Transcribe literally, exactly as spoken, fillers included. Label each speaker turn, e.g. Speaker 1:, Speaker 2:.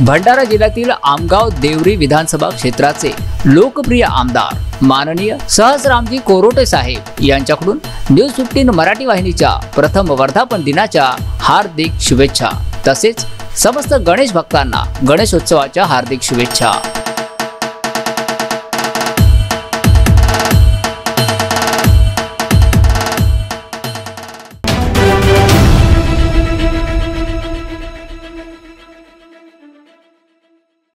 Speaker 1: भंडारा जिल्ह्यातील आमगाव देवरी विधानसभा क्षेत्राचे लोकप्रिय आमदार माननीय सहस्रामजी कोरोटे साहेब यांच्याकडून न्यूज फिफ्टीन मराठी वाहिनीच्या प्रथम वर्धापन दिनाच्या हार्दिक शुभेच्छा। तसेच समस्त गणेश भक्तांना गणेशोत्सवाच्या हार्दिक शुभेच्छा।